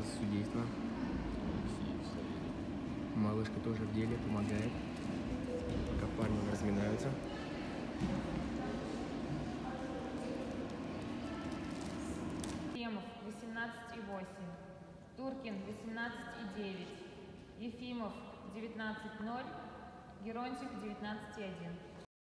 процесс судейства. Малышка тоже в деле, помогает, пока парни разминаются. Ефремов 18,8, Туркин 18,9, Ефимов 19,0, Геронтьев 19,1.